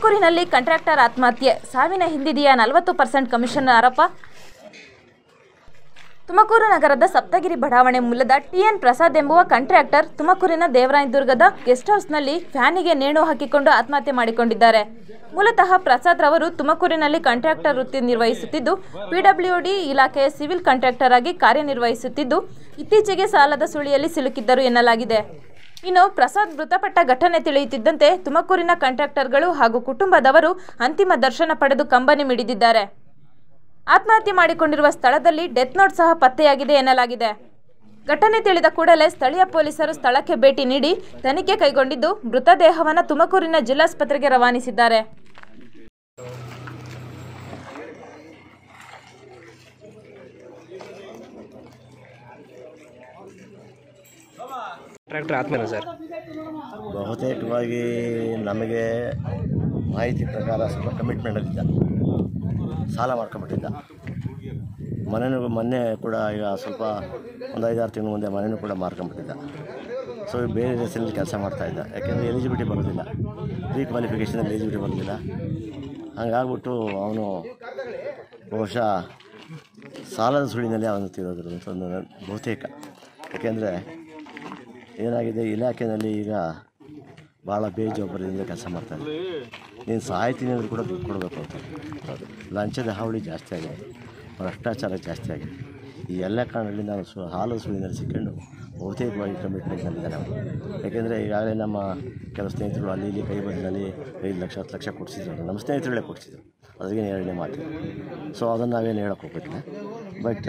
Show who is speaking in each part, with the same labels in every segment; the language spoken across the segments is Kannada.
Speaker 1: ತುಮಕೂರಿನಲ್ಲಿ ಕಾಂಟ್ರಾಕ್ಟರ್ ಆತ್ಮಹತ್ಯೆ, ಸಾವಿನ ಹಿಂದಿದೆಯಾ 40% ಕಮಿಷನ್ ಆರೋಪ. ತುಮಕೂರು ನಗರದ ಸಪ್ತಗಿರಿ ಬಡಾವಣೆ ಮೂಲದ ಟಿ.ಎನ್. ಪ್ರಸಾದ್ ಎಂಬುವ ಕಾಂಟ್ರಾಕ್ಟರ್ ತುಮಕೂರಿನ ದೇವರಾಯದುರ್ಗದ ಗೆಸ್ಟ್ ಹೌಸ್ನಲ್ಲಿ ಫ್ಯಾನಿಗೆ ನೇಣು ಹಾಕಿಕೊಂಡು ಆತ್ಮಹತ್ಯೆ ಮಾಡಿಕೊಂಡಿದ್ದಾರೆ. ಮೂಲತಃ ಪ್ರಸಾದ್ ರವರು ತುಮಕೂರಿನಲ್ಲಿ ಕಾಂಟ್ರಾಕ್ಟರ್ ವೃತ್ತಿ ನಿರ್ವಹಿಸುತ್ತಿದ್ದು, ಪಿಡಬ್ಲ್ಯೂಡಿ ಇಲಾಖೆಯ ಸಿವಿಲ್ ಕಾಂಟ್ರಾಕ್ಟರ್ ಆಗಿ ಕಾರ್ಯನಿರ್ವಹಿಸುತ್ತಿದ್ದು, ಇತ್ತೀಚೆಗೆ ಸಾಲದ ಸುಳಿಯಲ್ಲಿ ಸಿಲುಕಿದ್ದರು ಎನ್ನಲಾಗಿದೆ. ಇನ್ನು ಪ್ರಸಾದ್ ಮೃತಪಟ್ಟ ಘಟನೆ ತಿಳಿಯುತ್ತಿದ್ದಂತೆ ತುಮಕೂರಿನ ಕಾಂಟ್ರಾಕ್ಟರ್ಗಳು ಹಾಗೂ ಕುಟುಂಬದವರು ಅಂತಿಮ ದರ್ಶನ ಪಡೆದು ಕಂಬನಿ ಮಿಡಿದಿದ್ದಾರೆ. ಆತ್ಮಹತ್ಯೆ ಮಾಡಿಕೊಂಡಿರುವ ಸ್ಥಳದಲ್ಲಿ ಡೆತ್ ನೋಟ್ ಸಹ ಪತ್ತೆಯಾಗಿದೆ ಎನ್ನಲಾಗಿದೆ. ಘಟನೆ ತಿಳಿದ ಕೂಡಲೇ ಸ್ಥಳೀಯ ಪೊಲೀಸರು ಸ್ಥಳಕ್ಕೆ ಭೇಟಿ ನೀಡಿ ತನಿಖೆ ಕೈಗೊಂಡಿದ್ದು, ಮೃತದೇಹವನ್ನು ತುಮಕೂರಿನ ಜಿಲ್ಲಾಸ್ಪತ್ರೆಗೆ ರವಾನಿಸಿದ್ದಾರೆ.
Speaker 2: ಟ್ರ್ಯಾಕ್ಟರ್ ಆತ್ಮೇಲೆ ಸರ್
Speaker 3: ಬಹುತೇಕವಾಗಿ ನಮಗೆ ಮಾಹಿತಿ ಪ್ರಕಾರ ಸ್ವಲ್ಪ ಕಮಿಟ್ಮೆಂಟಲ್ಲಿದ್ದ, ಸಾಲ ಮಾಡ್ಕೊಂಬಿಟ್ಟಿದ್ದ. ಮೊನ್ನೆ ಕೂಡ ಈಗ ಸ್ವಲ್ಪ ಒಂದು 5-6 ತಿಂಗಳ ಮುಂದೆ ಮನೆಯೂ ಕೂಡ ಮಾರ್ಕೊಂಬಿಟ್ಟಿದ್ದ. ಸೊ ಬೇರೆ ದೇಶದಲ್ಲಿ ಕೆಲಸ ಮಾಡ್ತಾಯಿದ್ದ, ಯಾಕೆಂದರೆ ಎಲಿಜಿಬಿಲಿಟಿ ಬರೋದಿಲ್ಲ, ಕ್ವಾಲಿಫಿಕೇಷನಲ್ಲಿ ಎಲಿಜಿಬಿಲಿಟಿ ಬರೋದಿಲ್ಲ. ಹಂಗಾಗ್ಬಿಟ್ಟು ಅವನು ಬಹುಶಃ ಸಾಲದ ಸುಳಿನಲ್ಲಿ ಅವನು ತಿರೋದ್ರು ಅಂತ ಒಂದು ಬಹುತೇಕ. ಯಾಕೆಂದರೆ ಏನಾಗಿದೆ, ಇಲಾಖೆಯಲ್ಲಿ ಈಗ ಭಾಳ ಬೇಜವಾಬ್ದಾರಿಯಿಂದ ಕೆಲಸ ಮಾಡ್ತಾರೆ. ನೀನು ಸಾಯ್ತೀನಿ ಅಂದರೂ ಕೂಡ ದುಡ್ಡು ಕೊಡಬೇಕು ಅಂತ. ಅದು ಲಂಚದ ಹಾವಳಿ ಜಾಸ್ತಿ ಆಗಿದೆ, ಭ್ರಷ್ಟಾಚಾರ ಜಾಸ್ತಿ ಆಗಿದೆ. ಈ ಎಲ್ಲ ಕಾರಣಗಳಿಂದ ನಾವು ಹಾಲು ಸುಳಿನಲ್ಲಿ ಸಿಕ್ಕೊಂಡು ಬಹುತೇಕವಾಗಿ ಕಮಿಟ್ಮೆಂಟ್ನಲ್ಲಿದ್ದಾರೆ ಅವರು. ಯಾಕೆಂದರೆ ಈಗಾಗಲೇ ನಮ್ಮ ಕೆಲವು ಸ್ನೇಹಿತರು ಅಲ್ಲಿ ಇಲ್ಲಿ ಕೈ ಬದಲಲ್ಲಿ 5 ಲಕ್ಷ 10 ಲಕ್ಷ ಕೊಡಿಸಿದ್ರು. ನಮ್ಮ ಸ್ನೇಹಿತರುಗಳೇ ಕೊಡಿಸಿದ್ರು, ಅದ್ರಿಗೆ ಎರಡನೇ ಮಾತು. ಸೊ ಅದನ್ನು ನಾವೇನು ಹೇಳೋಕ್ಕೆ ಹೋಗ್ಬೇಕಿಲ್ಲ. ಬಟ್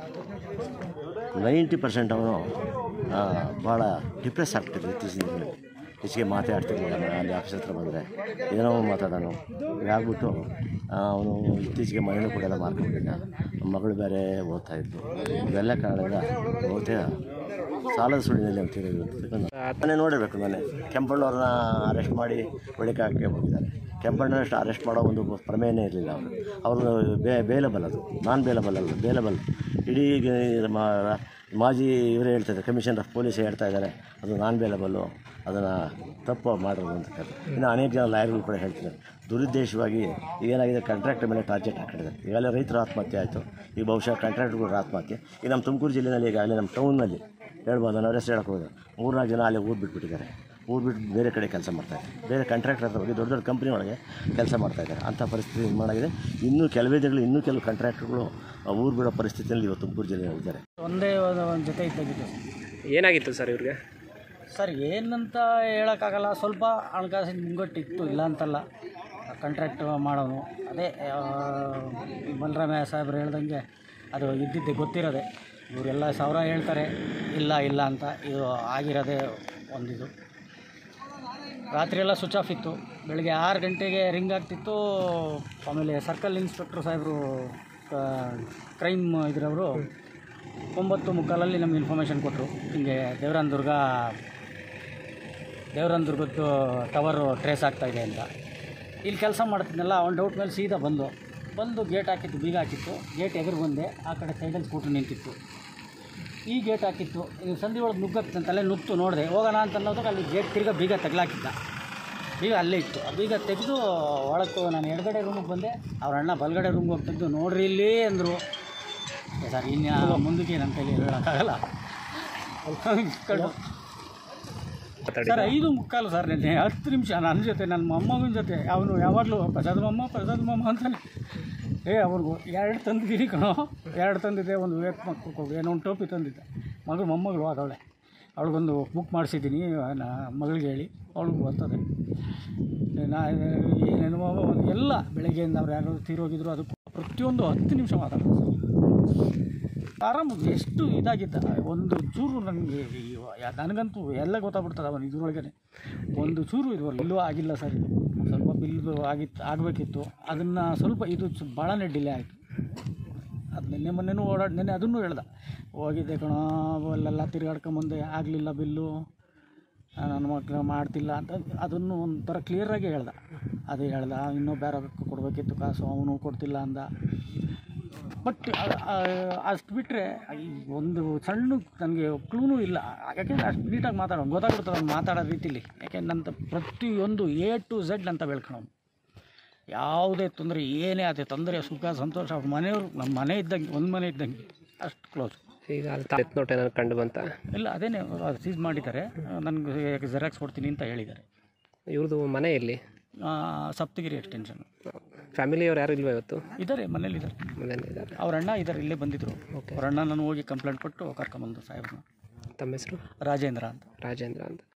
Speaker 3: 90% ಅವನು ಭಾಳ ಡಿಪ್ರೆಸ್ ಆಗ್ತಿದ್ರು ಇತ್ತೀಚಿನ ದಿನಗಳಲ್ಲಿ. ಹೆಚ್ಚಿಗೆ ಮಾತಾಡ್ತಿರ್ಲಿಲ್ಲ. ಅಲ್ಲಿ ಆಫೀಸ್ ಹತ್ರ ಬಂದರೆ ಏನೋ ಮಾತಾಡೋನು ಆಗ್ಬಿಟ್ಟು ಅವನು ಇತ್ತೀಚೆಗೆ ಮನೆಯೂ ಕೂಡ ಎಲ್ಲ ಮಾರ್ಕೊಂಡಿದ್ದ. ಮಗಳು ಬೇರೆ ಓದ್ತಾಯಿದ್ದು. ಇವೆಲ್ಲ ಕಾರಣದಿಂದ ಬಹುತೇಕ ಸಾಲದ ಸುಳಿನಲ್ಲಿ ಅಂತಿರೋದು. ಮನೆ ನೋಡಿರಬೇಕು. ಮನೆ ಕೆಂಪಣ್ಣವ್ರನ್ನ ಅರೆಸ್ಟ್ ಮಾಡಿ ಒಳಗೆ ಹಾಕಿ ಹೋಗಿದ್ದಾರೆ. ಕೆಂಪಣ್ಣನಷ್ಟು ಅರೆಸ್ಟ್ ಮಾಡೋ ಒಂದು ಪ್ರಮೇಯನೇ ಇರಲಿಲ್ಲ. ಅವರು ಬೇಲಬಲ್, ಅದು ನಾನ್ ಬೇಲಬಲ್ ಅಲ್ಲ, ಬೇಲಬಲ್. ಇಡೀ ಮಾಜಿ ಇವರೇ ಹೇಳ್ತಾಯಿದ್ದಾರೆ, ಕಮಿಷನರ್ ಆಫ್ ಪೊಲೀಸ್ ಹೇಳ್ತಾ ಇದ್ದಾರೆ ಅದು ನಾನ್ ಬೇಲಬಲ್ಲು, ಅದನ್ನು ತಪ್ಪು ಮಾಡಿರೋದು ಅಂತ. ಇನ್ನು ಅನೇಕ ಜನ ಲಾಯರ್ಗಳು ಕೂಡ ಹೇಳ್ತಿದ್ದಾರೆ. ದುರುದ್ದೇಶವಾಗಿ ಏನಾಗಿದೆ, ಕಾಂಟ್ರಾಕ್ಟರ್ ಮೇಲೆ ಟಾರ್ಗೆಟ್ ಹಾಕಿದ್ದಾರೆ. ಈಗಾಗಲೇ ರೈತರ ಆತ್ಮಹತ್ಯೆ ಆಯಿತು, ಈಗ ಬಹುಶಃ ಕಾಂಟ್ರಾಕ್ಟರ್ಗಳ ಆತ್ಮಹತ್ಯೆ. ಈಗ ನಮ್ಮ ತುಮಕೂರು ಜಿಲ್ಲೆಯಲ್ಲಿ ಈಗಾಗಲೇ ನಮ್ಮ ಟೌನ್ನಲ್ಲಿ ಹೇಳ್ಬೋದು, ನಾನು ಹೆಸರು ಹೇಳಕ್ಕೆ ಹೋಗಿದೆ, 3-4 ಜನ ಅಲ್ಲಿ ಊರು ಬಿಟ್ಬಿಟ್ಟಿದ್ದಾರೆ. ಊರು ಬಿಟ್ಟು ಬೇರೆ ಕಡೆ ಕೆಲಸ ಮಾಡ್ತಾಯಿದ್ದಾರೆ. ಬೇರೆ ಕಾಂಟ್ರಾಕ್ಟರ್ ಹತ್ರ ಹೋಗಿ ದೊಡ್ಡ ದೊಡ್ಡ ಕಂಪ್ನಿ ಒಳಗೆ ಕೆಲಸ ಮಾಡ್ತಾಯಿದ್ದಾರೆ. ಅಂಥ ಪರಿಸ್ಥಿತಿ ನಿರ್ಮಾಣ. ಇನ್ನೂ ಕೆಲವೇ ದಿನಗಳು ಇನ್ನೂ ಕೆಲವು ಕಾಂಟ್ರಾಕ್ಟರ್ಗಳು ಊರು ಬಿಡೋ ಪರಿಸ್ಥಿತಿಯಲ್ಲಿ ಇವತ್ತು ತುಮಕೂರು ಜಿಲ್ಲೆಯಲ್ಲಿ ಇದ್ದಾರೆ.
Speaker 4: ಒಂದೇ ಒಂದು ಜೊತೆ ಇದ್ದಾಗಿತ್ತು.
Speaker 2: ಏನಾಗಿತ್ತು ಸರ್ ಇವ್ರಿಗೆ?
Speaker 4: ಸರ್ ಏನಂತ ಹೇಳೋಕ್ಕಾಗಲ್ಲ, ಸ್ವಲ್ಪ ಹಣಕಾಸಿನ ಮುಂಗಟ್ಟಿತ್ತು, ಇಲ್ಲ ಅಂತಲ್ಲ. ಕಾಂಟ್ರಾಕ್ಟ್ ಮಾಡೋನು ಅದೇ ಬಲರಾಮಯ್ಯ ಸಾಹೇಬ್ರು ಹೇಳ್ದಂಗೆ ಅದು ಇದ್ದಿದ್ದೆ ಗೊತ್ತಿರೋದೆ. ಇವರೆಲ್ಲ 1000 ಹೇಳ್ತಾರೆ, ಇಲ್ಲ ಅಂತ. ಇದು ಆಗಿರೋದೇ ಒಂದಿದು. ರಾತ್ರಿಯೆಲ್ಲ ಸ್ವಿಚ್ ಆಫ್ ಇತ್ತು. ಬೆಳಗ್ಗೆ 6 ಗಂಟೆಗೆ ರಿಂಗ್ ಆಗ್ತಿತ್ತು. ಆಮೇಲೆ ಸರ್ಕಲ್ ಇನ್ಸ್ಪೆಕ್ಟ್ರ್ ಸಾಹೇಬರು ಕ್ರೈಮ್ ಇದ್ರವರು 9:15 ನಮ್ಗೆ ಇನ್ಫಾರ್ಮೇಷನ್ ಕೊಟ್ಟರು, ಹಿಂಗೆ ದೇವರಾಯದುರ್ಗದ್ದು ಟವರು ಟ್ರೇಸ್ ಆಗ್ತಾಯಿದೆ ಅಂತ. ಇಲ್ಲಿ ಕೆಲಸ ಮಾಡ್ತಿದ್ನಲ್ಲ, ಅವ್ನು ಡೌಟ್ ಮೇಲೆ ಸೀದಾ ಬಂದು ಗೇಟ್ ಹಾಕಿತ್ತು, ಬೀಗ ಹಾಕಿತ್ತು. ಗೇಟ್ ಎದುರು ಬಂದೆ, ಆ ಕಡೆ ಸೈಡಲ್ಲಿ ಸ್ಕೂಟ್ರ್ ನಿಂತಿತ್ತು. ಈ ಗೇಟ್ ಹಾಕಿತ್ತು, ಇದು ಸಂಧಿ ಒಳಗೆ ನುಗ್ಗಾಕ್ತಂತಲ್ಲೇ ನುಗ್ತು ನೋಡಿದೆ. ಹೋಗೋಣ ಅಂತ ಅನ್ನೋದಕ್ಕೆ ಅಲ್ಲಿ ಗೇಟ್ ತಿರ್ಗ ಬೀಗ ತಗಲಾಕಿದ್ದ. ಬೀಗ ಅಲ್ಲೇ ಇತ್ತು. ಆ ಬೀಗ ತೆಗೆದು ಒಳಕ್ಕೆ ನಾನು ಎಡಗಡೆ ರೂಮಿಗೆ ಬಂದೆ. ಅವ್ರ ಅಣ್ಣ ಬಲಗಡೆ ರೂಮ್ಗೆ ಹೋಗ್ತಿದ್ದು. ನೋಡ್ರಿ ಇಲ್ಲಿ ಅಂದರು. ಸರ್ ಇನ್ನು ಮುಂದಕ್ಕೆ ನನ್ನ ಕೈಲಿ ಹೇಳೋಕ್ಕಾಗಲ್ಲ. ಸರ್ 5:15 ಸರ್, ನಿನ್ನೆ 10 ನಿಮಿಷ ನನ್ನ ಜೊತೆ, ನನ್ನ ಮೊಮ್ಮಗನ ಜೊತೆ. ಅವನು ಯಾವಾಗಲೂ ಪ್ರಸಾದ್ ಮಮ್ಮ ಅಂತಾನೆ. ಅವ್ರಿಗೂ 2 ತಂದಿದ್ದೀನಿ ಕಣೋ, 2 ತಂದಿದ್ದೆ. ಒಂದು ವಿವೇಕ್ ಮಕ್ಕಳು ಏನೋ ಒಂದು ಟೋಪಿ ತಂದಿದ್ದೆ. ಮೊಮ್ಮಗಳು ಅದವಳೆ, ಅವಳಿಗೊಂದು ಬುಕ್ ಮಾಡಿಸಿದ್ದೀನಿ ಮಗಳಿಗೆ ಹೇಳಿ, ಅವಳಿಗೂ ಬರ್ತದೆ. ಏನೇನು ಎಲ್ಲ ಬೆಳಗ್ಗೆಯಿಂದ ಅವ್ರು ಯಾರು ತೀರೋಗಿದ್ರು, ಅದು ಪ್ರತಿಯೊಂದು 10 ನಿಮಿಷ ಮಾತಾಡೋದು. ಆರಾಮಾಗಿ ಎಷ್ಟು ಇದಾಗಿದ್ದ. ಒಂದು ಚೂರು ನನಗಂತೂ ಎಲ್ಲ ಗೊತ್ತಾಗ್ಬಿಡ್ತದೆ ಅವನು ಇದ್ರೊಳಗೇ. ಒಂದು ಚೂರು ಇಲ್ಲೂ ಆಗಿಲ್ಲ ಸರ್. ಇದು ಸ್ವಲ್ಪ ಬಿಲ್ಲು ಆಗಬೇಕಿತ್ತು. ಅದನ್ನು ಸ್ವಲ್ಪ ಇದು ಭಾಳನೇ ಡಿಲೇ ಆಯಿತು. ಅದು ಮೊನ್ನೆನೂ ನೆನ್ನೆ ಅದನ್ನು ಹೇಳ್ದೆ, ಹೋಗಿದ್ದೆ ಕಣೋ ಅಲ್ಲೆಲ್ಲ ತಿರುಗಾಡ್ಕೊಂಬಂದೆ, ಆಗಲಿಲ್ಲ ಬಿಲ್ಲು, ನನ್ನ ಮಕ್ಕಳು ಮಾಡ್ತಿಲ್ಲ ಅಂತ. ಅದನ್ನು ಒಂಥರ ಕ್ಲಿಯರಾಗಿ ಹೇಳ್ದೆ. ಇನ್ನೂ ಬೇರೆ ಕೊಡಬೇಕಿತ್ತು ಕಾಸು, ಅವನು ಕೊಡ್ತಿಲ್ಲ ಅಂದ. ಬಟ್ ಅಷ್ಟು ಬಿಟ್ಟರೆ ಒಂದು ಸಣ್ಣ ನನಗೆ ಕ್ಲೂನೂ ಇಲ್ಲ. ಯಾಕೆಂದರೆ ಅಷ್ಟು ನೀಟಾಗಿ ಗೊತ್ತಾಗ್ಬಿಡ್ತದೆ ಅವ್ನು ಮಾತಾಡೋ ರೀತಿಲಿ. ಯಾಕೆಂದ್ರೆ ನನ್ನ ಪ್ರತಿಯೊಂದು A to Z ಅಂತ ಬೆಳ್ಕೊಳೋನು. ಯಾವುದೇ ತೊಂದರೆ ಏನೇ ಆದ ತೊಂದರೆ ಸುಖ ಸಂತೋಷ ಅವ್ರ ಮನೆಯವರು ನಮ್ಮ ಮನೆ ಇದ್ದಂಗೆ ಒಂದು ಮನೆ ಇದ್ದಂಗೆ ಅಷ್ಟು ಕ್ಲೋಸ್.
Speaker 2: ಈಗ ಡೆತ್ ನೋಟ್ ಏನಾದ್ರು ಕಂಡು ಬಂತ?
Speaker 4: ಇಲ್ಲ, ಅದೇನೇ ಸೀಸ್ ಮಾಡಿದ್ದಾರೆ. ನನಗೆ ಜೆರಾಕ್ಸ್ ಕೊಡ್ತೀನಿ ಅಂತ ಹೇಳಿದ್ದಾರೆ.
Speaker 2: ಇವ್ರದ್ದು ಮನೆ ಎಲ್ಲಿ?
Speaker 4: ಸಪ್ತಗಿರಿ ಎಕ್ಸ್ಟೆನ್ಷನ್.
Speaker 2: ಫ್ಯಾಮಿಲಿಯವ್ರು ಯಾರು ಇಲ್ವಾ ಇವತ್ತು?
Speaker 4: ಇದ್ದಾರೆ, ಮನೇಲಿದ್ದಾರೆ.
Speaker 2: ಮನೇಲಿ ಇದ್ದಾರೆ.
Speaker 4: ಅವ್ರ ಅಣ್ಣ ಇದ್ದಾರೆ, ಇಲ್ಲೇ ಬಂದಿದ್ದರು. ಅವ್ರ ಅಣ್ಣ ನಾನು ಹೋಗಿ ಕಂಪ್ಲೇಂಟ್ ಕೊಟ್ಟು ಕರ್ಕೊಂಬಂದು ಸಾಹೇಬ್ರನ್ನ.
Speaker 2: ತಮ್ಮ ಹೆಸರು?
Speaker 4: ರಾಜೇಂದ್ರ ಅಂತ.
Speaker 2: ರಾಜೇಂದ್ರ ಅಂತ.